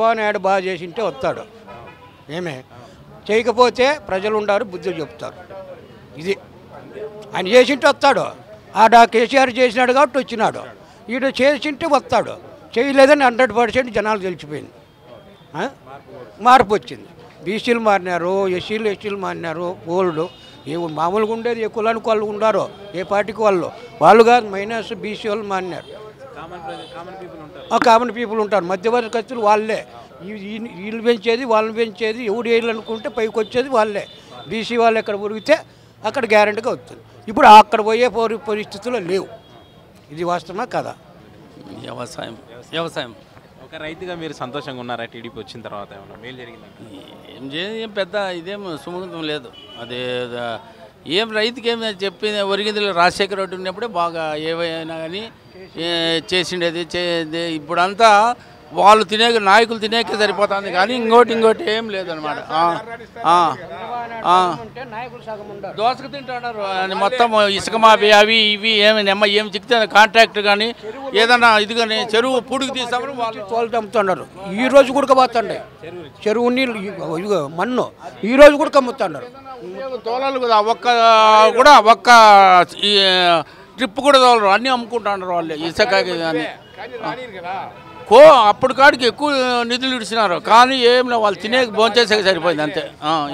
చంద్రబాబు నాయుడు బాగా చేసింటే వస్తాడు, ఏమే చేయకపోతే ప్రజలు ఉండారు, బుద్ధులు చెప్తారు. ఇది ఆయన చేసింటే వస్తాడు. ఆడ కేసీఆర్ చేసినాడు కాబట్టి వచ్చినాడు. ఈడ చేసింటే వస్తాడు, చేయలేదని 100% జనాలు తెలిసిపోయింది. మార్పు వచ్చింది. బీసీలు మారినారు, ఎస్సీలు మారినారు. ఓల్డ్ ఏ మామూలుగా ఉండేది ఏ కులానికి వాళ్ళు ఉండారో, ఏ పార్టీకి వాళ్ళు కాదు, మైనస్ బీసీ వాళ్ళు మారినారు. కామన్ పీపుల్ ఉంటారు, మధ్యవర్గస్తులు వాళ్ళే. వీళ్ళు పెంచేది వాళ్ళని పెంచేది, ఎవడు వేయాలనుకుంటే పైకి వచ్చేది వాళ్ళే. బీసీ వాళ్ళు ఎక్కడ ఉరిగితే అక్కడ గ్యారెంటీగా వస్తుంది. ఇప్పుడు అక్కడ పోయే పరిస్థితుల్లో లేవు. ఇది వాస్తవమా కదా? వ్యవసాయం ఒక రైతుగా మీరు సంతోషంగా ఉన్నారా? టీడీపీ వచ్చిన తర్వాత ఏమన్నా మేలు జరిగిందా? ఏం పెద్ద ఇదేం సుముఖం లేదు. అదే ఏం రైతుకి ఏం చెప్పింది ఒరిగింది. రాజశేఖర రెడ్డి ఉన్నప్పుడే బాగా ఏవైనా కానీ చేసిండేది. ఇప్పుడంతా వాళ్ళు నాయకులు తినేకే సరిపోతుంది కానీ ఇంకోటి ఏం లేదనమాట. దోసకు తింటున్నారు మొత్తం. ఇసుక మాఫీ అవి ఇవి ఏమి చిక్కితే కాంట్రాక్ట్ కానీ ఏదన్నా ఇది కానీ చెరువు పూడికి తీస్తామని వాళ్ళు అమ్ముతున్నారు. ఈ రోజు కూడా పోతుండే చెరువు నీళ్ళు మన్ను ఈ రోజు కూడా అమ్ముతున్నారు. తోలాలు కదా, ఒక్క ట్రిప్ కూడా తోలరు, అన్నీ అమ్ముకుంటున్నారు వాళ్ళు. ఇసుక కానీ అప్పుడు కాడికి ఎక్కువ నిధులు ఇచ్చినారు కానీ ఏం లేదు, వాళ్ళు తినే భోంచేసేకి సరిపోయింది అంతే.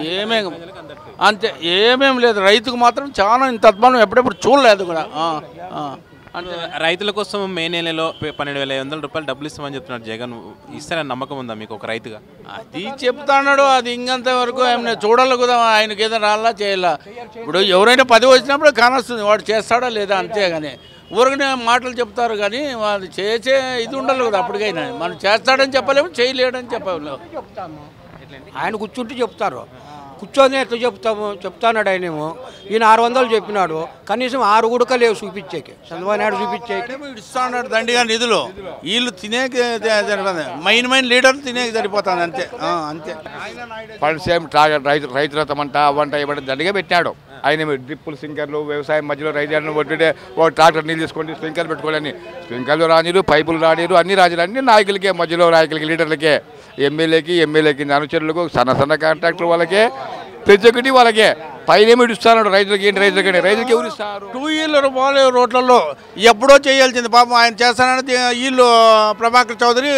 ఏమేం లేదు. రైతుకు మాత్రం చాలా ఇంత అద్భుతం ఎప్పుడెప్పుడు చూడలేదు కూడా. అంటే రైతుల కోసం మే నెలలో 12,500 రూపాయలు డబ్బులు ఇస్తామని చెప్తున్నాడు జగన్. ఇస్తారని నమ్మకం ఉందా మీకు ఒక రైతుగా? అది చెప్తున్నాడు, అది ఇంకంత వరకు ఏమైనా చూడాలి కదా, ఆయనకి ఏదో రాలా చేయాలా. ఇప్పుడు ఎవరైనా 10 వచ్చినప్పుడు కానొస్తుంది, వాడు చేస్తాడా లేదా అంతే. కానీ ఊరికనే మాటలు చెప్తారు కానీ వాళ్ళు చేసే ఇది ఉండాలి కదా. అప్పటికైనా మనం చేస్తాడని చెప్పలేము, చేయలేడని చెప్పలేము. ఆయన కూర్చుంటే చెప్తారు, కూర్చొని ఎట్లా చెప్తాన్నాడు ఆయనేమో. ఈయన 600 చెప్పినాడు, కనీసం 6 కూడా లేవు చూపించేకి. చంద్రబాబు నాయుడు చూపించేకి ఇస్తాడు దండిగా నిధులు. వీళ్ళు తినేకి సరిపోతుంది, మెయిన్ లీడర్ తినేకి సరిపోతుంది అంతే. ఫండ్స్ ఏం రైతు రథం అంట అవంట ఇవ్వడం దండిగా పెట్టాడు ఆయన. డ్రిప్పులు, స్ప్రింకర్లు, వ్యవసాయం మధ్యలో రైతులను ఒట్టిడే ఒక ట్రాక్టర్ నీళ్ళు తీసుకోండి, స్ప్రింకర్లు పెట్టుకోవాలని. స్ప్రింకర్లు రానిరు, పైపులు రానిరు, అన్ని రాజులు అన్ని నాయకులకే, మధ్యలో నాయకులకి, లీడర్లకే, ఎమ్మెల్యేకి అనుచరులకు, సన్న కాంట్రాక్టర్ వాళ్ళకే, ప్రతి ఒక్కటి వాళ్ళకే. పైన ఇస్తాడు రైతులకి. ఏంటి రైతులకి ఎవరు ఇస్తారు? 2 వీలర్ పోలే రోడ్లలో ఎప్పుడో చేయాల్సింది పాపం. ఆయన చేస్తానని వీళ్ళు ప్రభాకర్ చౌదరి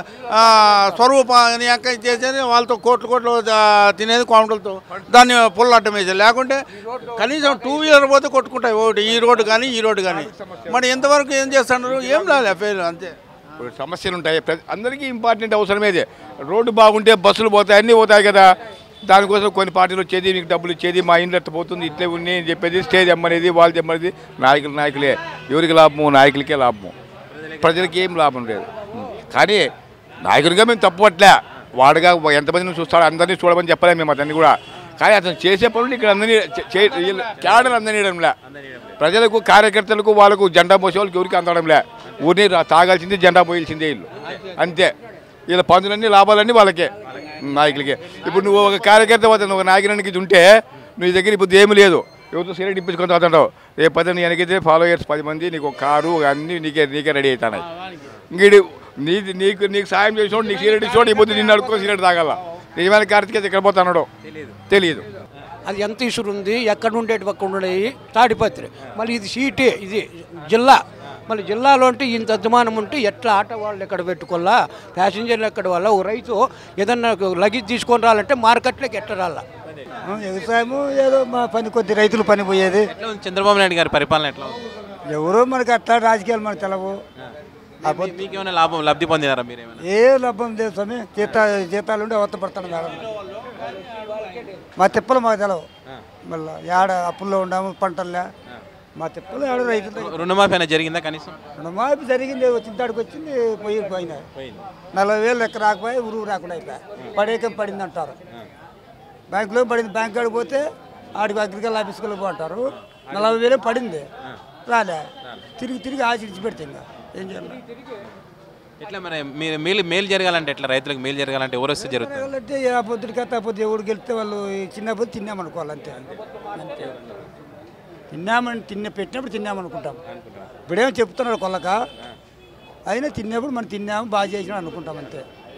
స్వరూప చేసేది వాళ్ళతో కోట్లు తినేది కౌంటర్లతో. దాన్ని పుల్ల అడ్డం వేసేది. లేకుంటే కనీసం 2 వీలర్ పోతే కొట్టుకుంటాయి ఒకటి, ఈ రోడ్డు కానీ. మరి ఎంతవరకు ఏం చేస్తున్నారు? ఏం లేదు, ఫెయిల్ అంతే. సమస్యలు ఉంటాయి, అందరికీ ఇంపార్టెంట్ అవసరమేది. రోడ్డు బాగుంటే బస్సులు పోతాయి, అన్నీ పోతాయి కదా. దానికోసం కొన్ని పార్టీలు వచ్చేది, మీకు డబ్బులు ఇచ్చేది, మా ఇంట్లో ఎట్ట పోతుంది, ఇట్లే ఉన్నాయి అని చెప్పేది, స్టేజ్ అమ్మనేది, వాళ్ళు తెమ్మనేది. నాయకులే. ఎవరికి లాభము? నాయకులకే లాభము, ప్రజలకి ఏం లాభం లేదు. కానీ నాయకుడిగా మేము తప్పట్లే, వాడుగా ఎంతమందిని చూస్తాడో అందరినీ చూడమని చెప్పలేము మేము అతన్ని కూడా. కానీ అతను చేసే పనులు ఇక్కడ అందరినీ క్యాడర్ అందనీయడంలే. ప్రజలకు, కార్యకర్తలకు, వాళ్ళకు జెండా పోసే వాళ్ళకి ఎవరికి అందడంలే. ఊరిని తాగాల్సింది, జెండా పోయాల్సిందే వీళ్ళు అంతే. వీళ్ళ పనులన్నీ లాభాలన్నీ వాళ్ళకే, నాయకులకే. ఇప్పుడు నువ్వు ఒక కార్యకర్త పోతాను, ఒక నాయకునికి ఉంటే నీ దగ్గర ఇప్పుడు ఏమి లేదు, ఎవరితో సిగరెట్ ఇప్పించుకొని తాగుతావు. రేపు 10 నీ వెనకైతే ఫాలోయర్స్ 10 మంది, నీకు ఒక కారు అన్నీ నీకే రెడీ అవుతున్నాయి. ఇంకీడు నీకు సాయం చేసినోడు, నీకు సిగరెట్ ఇచ్చినోడు ఈ పొద్దు నిన్ను అడుక్కొని సిగరెట్ తాగాల. నిజమైన కార్యకర్త ఎక్కడ పోతున్నాడో తెలియదు. అది ఎంత ఇసురు ఉంది, ఎక్కడ ఉండేటి పక్క ఉండేవి తాడిపత్రి. మళ్ళీ ఇది సీటే, ఇది జిల్లా. మళ్ళీ జిల్లాలో ఉంటే ఇంత అభిమానం ఉంటే ఎట్లా ఆటో వాళ్ళు ఎక్కడ పెట్టుకోవాలా, ప్యాసింజర్లు ఎక్కడ వాళ్ళ, ఒక రైతు ఏదన్నా లగేజ్ తీసుకొని రావాలంటే మార్కెట్లోకి ఎట్లా రాలా. వ్యవసాయము ఏదో మా పని కొద్ది రైతులు పని పోయేది. చంద్రబాబు నాయుడు గారి పరిపాలన ఎట్లా? ఎవరో మనకి అట్లా రాజకీయాలు మనకు తెలవు. మీకేమైనా లబ్ధి పొందినారా మీరు? ఏ లాభం లేదు స్వామి, జీతాలు ఉండి అవత పడతాను మేడం. మా తిప్పలు మాకు తెలవు. మళ్ళీ ఏడ అప్పుల్లో ఉండాము, పంటలే మా తిప్పలు ఏడ రైతులు. రుణమాఫీ అయినా జరిగిందా? కనీసం రుణమాఫీ జరిగింది, వచ్చిన తాడికి వచ్చింది, పోయినా 40,000 లెక్క రాకపోయి ఊరు రాకుండా అయిపోయి పడేకం పడింది అంటారు. బ్యాంకులో పడింది, బ్యాంక్ కాడికి పోతే ఆడికి అగ్రికల్చర్ ఆఫీస్కి పోంటారు. 40,000 పడింది, రాలే. తిరిగి ఆచరించి పెడితే ఇంకా ఏం చేయాలి? ఎట్లా మరి మీరు మేలు జరగాలంటే ఎట్లా? రైతులకు మేలు జరగాలంటే ఎవరు వస్తే జరుగుతుంది అంటే ఆ పొద్దుకి కాకపోతే ఎవరు గెలిస్తే వాళ్ళు చిన్నప్పుడు తిన్నామనుకోవాలి అంతే. అంతే పెట్టినప్పుడు తిన్నామనుకుంటాం. ఇప్పుడేమో చెప్తున్నారు కొల్లక, అయినా తిన్నప్పుడు మనం తిన్నాము, బాగా చేసినాం అనుకుంటాం అంతే.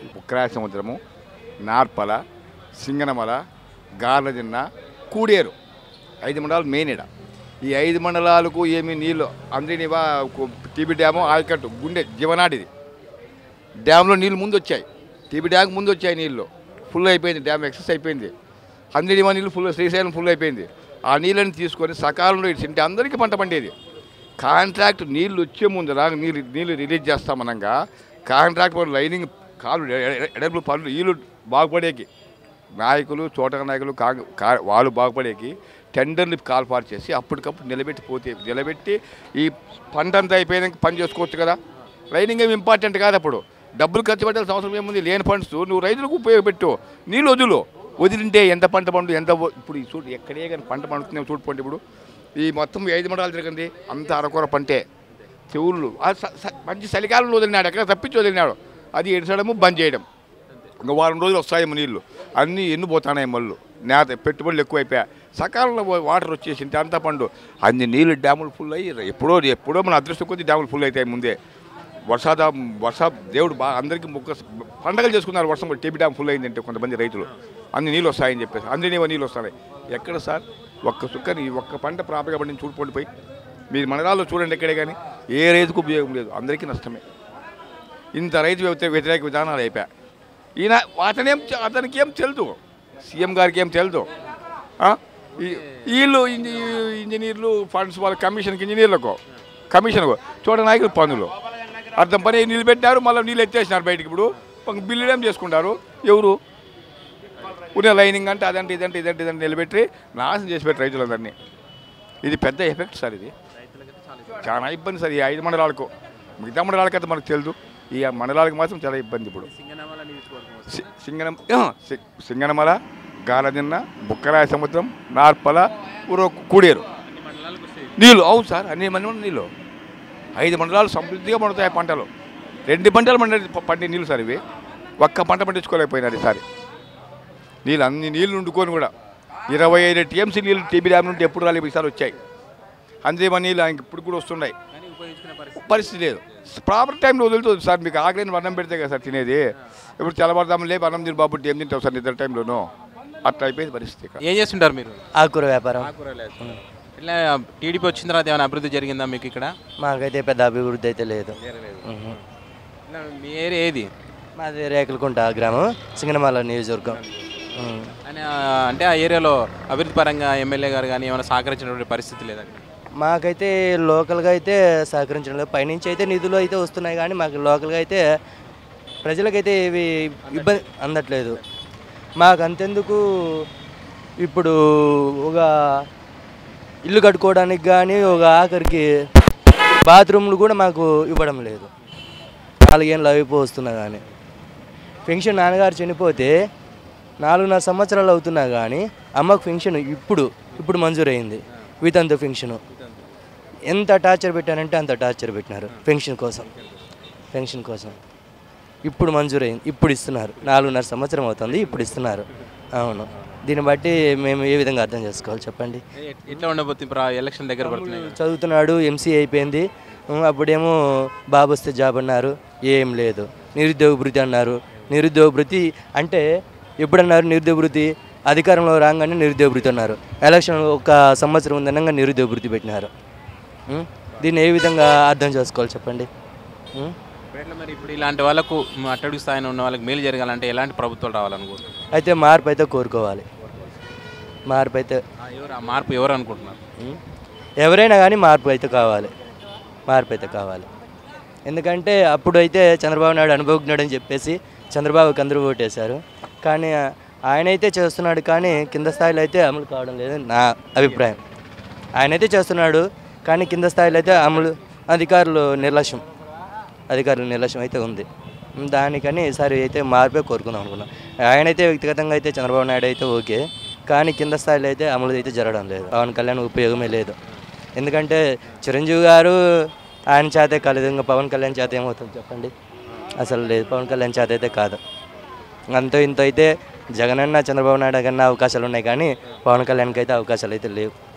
ఉక్రాయ సముద్రము, నార్పల, సింగనమల, గార్లదిన్న, కూడేరు 5 మండలాలు మెయిన్ ఈడ. ఈ 5 మండలాలకు ఏమి నీళ్ళు అందరినివా టీబీ డ్యాము ఆయకట్టు గుండె జీవనాడిది. డ్యామ్లో నీళ్ళు ముందు వచ్చాయి, టీబీ డ్యామ్ ముందు వచ్చాయి, నీళ్ళు ఫుల్ అయిపోయింది, డ్యామ్ ఎక్సెస్ అయిపోయింది. అందరివా నీళ్ళు ఫుల్, శ్రీశైలం ఫుల్ అయిపోయింది. ఆ నీళ్ళని తీసుకొని సకాలంలో ఇచ్చింటే అందరికీ పంట పండేది. కాంట్రాక్ట్ నీళ్ళు వచ్చే ముందు నీళ్ళు రిలీజ్ చేస్తామనగా కాంట్రాక్ట్ వాళ్ళు లైనింగ్ కాలు ఎడబులు పనులు వీళ్ళు బాగుపడేకి, నాయకులు చోట నాయకులు వాళ్ళు బాగుపడేకి టెండర్లు కాల్పాటు చేసి అప్పటికప్పుడు నిలబెట్టి ఈ పంట అంతా అయిపోయినాక పని చేసుకోవచ్చు కదా. లైనింగ్ ఏమి ఇంపార్టెంట్ కాదు. అప్పుడు డబ్బులు ఖర్చు పెట్టాల్సిన అవసరం ఏముంది? లేని ఫండ్స్ నువ్వు రైతులకు ఉపయోగపెట్టు. నీళ్ళు వదిలింటే ఎంత పంట పండు ఎంత ఇప్పుడు ఈ చూడు ఎక్కడే కానీ పంట పండుతున్నావు చూడుకోండి. ఇప్పుడు ఈ మొత్తం 5 మండలాలు తిరగండి, అంత అరకొర పంటే. చెవుళ్ళు మంచి చలికాలంలో వదిలినాడు, ఎక్కడ తప్పించి వదిలినాడు. అది ఎడసడము బంద్ చేయడం. ఇంకా వారం రోజులు వస్తాయేమో నీళ్ళు, అన్నీ ఎన్నుపోతున్నాయి. మళ్ళు నేత పెట్టుబడులు ఎక్కువైపోయా. సకాలంలో వాటర్ వచ్చేసింటే అంతా పండు. అన్ని నీళ్ళు డ్యాములు ఫుల్ అయ్యి ఎప్పుడో మన అదృష్టం కొద్ది డ్యాములు ఫుల్ అవుతాయి ముందే. దేవుడు బాగా అందరికీ పండగలు చేసుకున్నారు. వర్షం టీబీ డ్యామ్ ఫుల్ అయిందంటే కొంతమంది రైతులు అన్ని నీళ్ళు వస్తాయని చెప్పేసి అందరినీ నీళ్ళు వస్తున్నాయి. ఎక్కడ సార్ ఒక్క చుక్కని ఒక్క పంట ప్రాపర్గా పండిని చూడిపోయి మీరు మండలాల్లో చూడండి. ఎక్కడే కానీ ఏ రైతుకు ఉపయోగం లేదు, అందరికీ నష్టమే. ఇంత రైతు వ్యతిరేక విధానాలు అయిపోయా. ఈయన అతనికి ఏం తెలుదు, సీఎం గారికి ఏం తెలుదు. వీళ్ళు ఇంజనీర్లు ఫండ్స్ వాళ్ళ కమిషన్కి, ఇంజనీర్లకు కమిషన్కు, చోట నాయకులు పనులు అర్థం పని నీళ్ళు పెట్టినారు, మళ్ళీ నీళ్ళు ఎత్తేసినారు బయటికి. ఇప్పుడు బిల్లులు ఏం చేసుకుంటారు ఎవరు? ఉన్న లైనింగ్ అంటే అదంటే ఇదంటే నిలబెట్టి నాశనం చేసి పెట్టి రైతులందరినీ. ఇది పెద్ద ఎఫెక్ట్ సార్, ఇది చాలా ఇబ్బంది సార్. ఈ 5 మండలాలకు, మిగతా మండలాలకు అయితే మనకు తెలుదు, ఈ మండలాలకు మాత్రం చాలా ఇబ్బంది. ఇప్పుడు సింగనమల, గాలదిన్న, బుక్కరాయ సముద్రం, నార్పల, కూడేరు నీళ్ళు. అవును సార్, అన్ని మంది నీళ్ళు 5 మండలాలు సమృద్ధిగా పండుతాయి పంటలు. 2 పంటలు పండే నీళ్ళు సార్ ఇవి. ఒక్క పంట పండించుకోలేకపోయినారు ఈసారి. నీళ్ళు అన్ని నీళ్ళు వండుకొని కూడా 25 టీఎంసీ నీళ్ళు టీబీ డ్యామ్ నుండి ఎప్పుడు రాలేదు, ఈసారి వచ్చాయి. అంతేమో నీళ్ళు ఇప్పుడు కూడా వస్తున్నాయి. పరిస్థితి లేదు. ప్రాపర్ టైంలో వదులుతుంది సార్. మీకు ఆకలిని అన్నం పెడితే కదా సార్ తినేది. ఇప్పుడు తెల్లవారుదాము లేపు అన్నం తిని బాబు ఏం తింటావు సార్ నిద్ర టైంలోనూ? అట్లా అయిపోయింది పరిస్థితి. ఏం చేస్తుంటారు మీరు? ఆకుకూర వ్యాపారం. ఇలా టీడీపీ వచ్చిన తర్వాత ఏమైనా అభివృద్ధి జరిగిందా మీకు ఇక్కడ? మాకైతే పెద్ద అభివృద్ధి అయితే లేదు. మీ ఏరియా ఏది? మాది రేకులకుంట గ్రామం, సింగనమల నియోజకవర్గం. అంటే ఆ ఏరియాలో అభివృద్ధి పరంగా ఎమ్మెల్యే గారు కానీ ఏమైనా సహకరించినటువంటి పరిస్థితి లేదండి? మాకైతే లోకల్గా అయితే సహకరించడం లేదు. పైనుంచి అయితే నిధులు అయితే వస్తున్నాయి కానీ మాకు లోకల్గా అయితే ప్రజలకైతే ఇవి ఇబ్బంది అందట్లేదు. మాకు అంతెందుకు ఇప్పుడు ఒక ఇల్లు కట్టుకోవడానికి కానీ ఒక ఆఖరికి బాత్రూమ్లు కూడా మాకు ఇవ్వడం లేదు. 4 ఏళ్ళు అయిపోతున్నా కానీ పెన్షన్ నాన్నగారు చనిపోతే 4.5 సంవత్సరాలు అవుతున్నా కానీ అమ్మకు పెన్షన్ ఇప్పుడు మంజూరైంది. వితంతు పెన్షను ఎంత టార్చర్ పెట్టారంటే అంత టార్చర్ పెట్టినారు పెన్షన్ కోసం. ఇప్పుడు మంజూరైంది, ఇప్పుడు ఇస్తున్నారు. 4.5 సంవత్సరం అవుతుంది, ఇప్పుడు ఇస్తున్నారు. అవును, దీన్ని బట్టి మేము ఏ విధంగా అర్థం చేసుకోవాలి చెప్పండి? ఎట్లా ఉండబోతుంది? ఎలక్షన్ దగ్గర పడుతున్నాయి. చదువుతున్నాడు, ఎంసీఏ అయిపోయింది. అప్పుడేమో బాబు వస్తే జాబ్ అన్నారు, ఏం లేదు. నిరుద్యోగ భృతి అన్నారు. నిరుద్యోగ భృతి అంటే ఎప్పుడన్నారు? నిరుద్యోగ భృతి అధికారంలో రాగానే నిరుద్యోగ భృతి అన్నారు. ఎలక్షన్ 1 సంవత్సరం ఉందనగా నిరుద్యోగ భృతి పెట్టినారు. దీన్ని ఏ విధంగా అర్థం చేసుకోవాలి చెప్పండి? మరి ఇప్పుడు ఇలాంటి వాళ్ళకు అట్టడుగు స్థాయిలో ఉన్న వాళ్ళకి మేలు జరగాలంటే ఎలాంటి ప్రభుత్వాలు రావాలనుకుంటున్నారు? అయితే మార్పు అయితే కోరుకోవాలి. మార్పు అయితే మార్పు ఎవరు అనుకుంటున్నారు? ఎవరైనా కానీ మార్పు అయితే కావాలి. ఎందుకంటే అప్పుడైతే చంద్రబాబు నాయుడు అనుభవజ్ఞుడు అని చెప్పేసి చంద్రబాబుకి అందరూ ఓటేశారు. కానీ ఆయన అయితే చేస్తున్నాడు, కానీ కింద స్థాయిలో అయితే అమలు కావడం లేదు నా అభిప్రాయం. ఆయన అయితే చేస్తున్నాడు కానీ కింద స్థాయిలో అయితే అధికారుల నిర్లక్ష్యం అయితే ఉంది. దానికని ఈసారి అయితే మార్పే కోరుకుందాం అనుకున్నాం. ఆయన అయితే వ్యక్తిగతంగా అయితే చంద్రబాబు నాయుడు అయితే ఓకే, కానీ కింద స్థాయిలో అయితే అమలు అయితే జరగడం లేదు. పవన్ కళ్యాణ్ ఉపయోగమే లేదు. ఎందుకంటే చిరంజీవి గారు ఆయన చేతే కాలేదు, ఇంకా పవన్ కళ్యాణ్ చేత ఏమవుతుంది చెప్పండి? అసలు లేదు, పవన్ కళ్యాణ్ చేత అయితే కాదు. అంత ఇంత అయితే జగనన్న చంద్రబాబు నాయుడు కన్నా అవకాశాలు ఉన్నాయి, కానీ పవన్ కళ్యాణ్కి అయితే అవకాశాలు అయితే లేవు.